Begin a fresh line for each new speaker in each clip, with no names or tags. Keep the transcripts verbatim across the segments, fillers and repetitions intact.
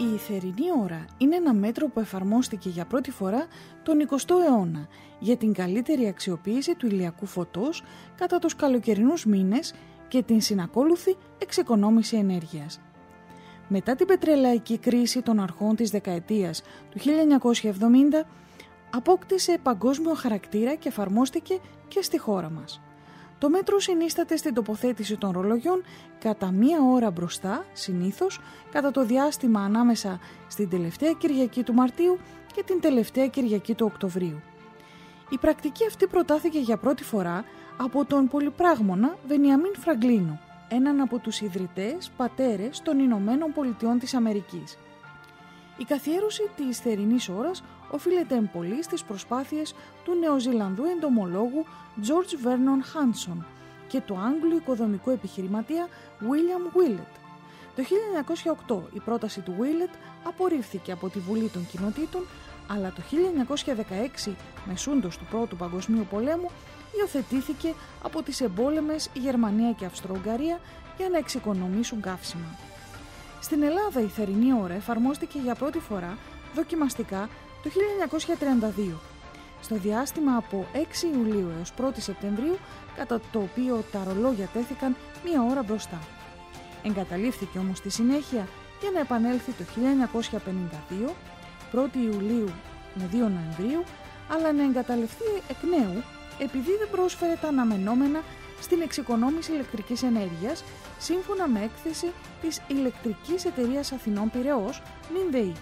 Η θερινή ώρα είναι ένα μέτρο που εφαρμόστηκε για πρώτη φορά τον εικοστό αιώνα για την καλύτερη αξιοποίηση του ηλιακού φωτός κατά τους καλοκαιρινούς μήνες και την συνακόλουθη εξοικονόμηση ενέργειας. Μετά την πετρελαϊκή κρίση των αρχών της δεκαετίας του χίλια εννιακόσια εβδομήντα, απόκτησε παγκόσμιο χαρακτήρα και εφαρμόστηκε και στη χώρα μας. Το μέτρο συνίσταται στην τοποθέτηση των ρολογιών κατά μία ώρα μπροστά, συνήθως κατά το διάστημα ανάμεσα στην τελευταία Κυριακή του Μαρτίου και την τελευταία Κυριακή του Οκτωβρίου. Η πρακτική αυτή προτάθηκε για πρώτη φορά από τον πολυπράγμονα Βενιαμίν Φραγκλίνο, έναν από τους ιδρυτές πατέρες των Ηνωμένων Πολιτειών της Αμερικής. Η καθιέρωση της θερινής ώρας οφείλεται εμπολή στις προσπάθειες του Νεοζηλανδού εντομολόγου George Vernon Hanson και του Άγγλου οικοδομικού επιχειρηματία William Willett. Το χίλια εννιακόσια οκτώ η πρόταση του Willett απορρίφθηκε από τη Βουλή των Κοινοτήτων, αλλά το χίλια εννιακόσια δεκαέξι, μεσούντος του Πρώτου Παγκοσμίου Πολέμου, υιοθετήθηκε από τις εμπόλεμες Γερμανία και Αυστρο-Ουγγαρία για να εξοικονομήσουν καύσιμα. Στην Ελλάδα η θερινή ώρα εφαρμόστηκε για πρώτη φορά δοκιμαστικά το χίλια εννιακόσια τριάντα δύο, στο διάστημα από έξι Ιουλίου έως πρώτη Σεπτεμβρίου, κατά το οποίο τα ρολόγια τέθηκαν μία ώρα μπροστά. Εγκαταλείφθηκε όμως στη συνέχεια για να επανέλθει το χίλια εννιακόσια πενήντα δύο, πρώτη Ιουλίου με δύο Νοεμβρίου, αλλά να εγκαταλειφθεί εκ νέου επειδή δεν πρόσφερε τα αναμενόμενα στην εξοικονόμηση ηλεκτρικής ενέργειας, σύμφωνα με έκθεση της Ηλεκτρικής Εταιρείας Αθηνών Πειραιώς, ΜΙΝΔΕΗ.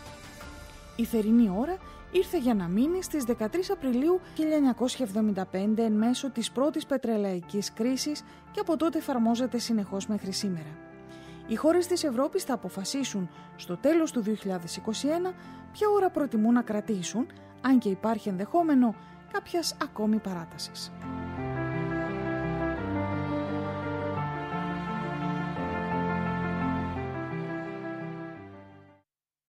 Η θερινή ώρα ήρθε για να μείνει στις δεκατρείς Απριλίου χίλια εννιακόσια εβδομήντα πέντε εν μέσω της πρώτης πετρελαϊκής κρίσης και από τότε εφαρμόζεται συνεχώς μέχρι σήμερα. Οι χώρες της Ευρώπης θα αποφασίσουν στο τέλος του δύο χιλιάδες είκοσι ένα ποια ώρα προτιμούν να κρατήσουν, αν και υπάρχει ενδεχόμενο κάποιας ακόμη παράτασης.